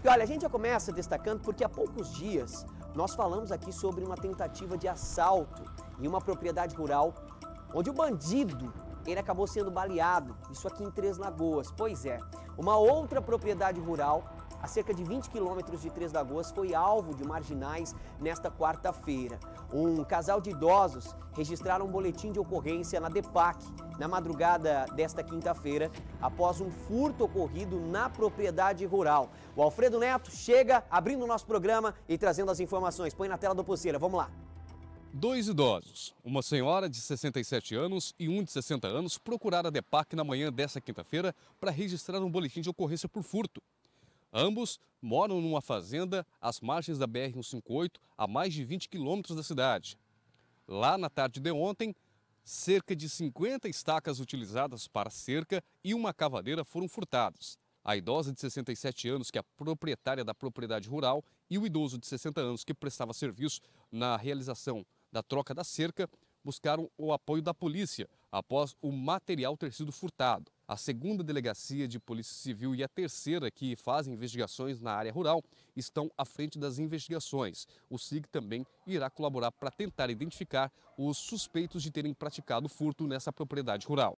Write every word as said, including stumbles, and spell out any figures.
E olha, a gente já começa destacando porque há poucos dias nós falamos aqui sobre uma tentativa de assalto em uma propriedade rural, onde o bandido ele acabou sendo baleado, isso aqui em Três Lagoas. Pois é, uma outra propriedade rural, a cerca de vinte quilômetros de Três Lagoas, foi alvo de marginais nesta quarta-feira. Um casal de idosos registraram um boletim de ocorrência na DEPAC na madrugada desta quinta-feira, após um furto ocorrido na propriedade rural. O Alfredo Neto chega abrindo o nosso programa e trazendo as informações. Põe na tela do Pulseira, vamos lá. Dois idosos, uma senhora de sessenta e sete anos e um de sessenta anos, procuraram a DEPAC na manhã desta quinta-feira para registrar um boletim de ocorrência por furto. Ambos moram numa fazenda às margens da B R cento e cinquenta e oito, a mais de vinte quilômetros da cidade. Lá na tarde de ontem, cerca de cinquenta estacas utilizadas para cerca e uma cavadeira foram furtados. A idosa de sessenta e sete anos, que é a proprietária da propriedade rural, e o idoso de sessenta anos, que prestava serviço na realização da troca da cerca, buscaram o apoio da polícia após o material ter sido furtado. A segunda delegacia de Polícia Civil e a terceira, que fazem investigações na área rural, estão à frente das investigações. O S I G também irá colaborar para tentar identificar os suspeitos de terem praticado furto nessa propriedade rural.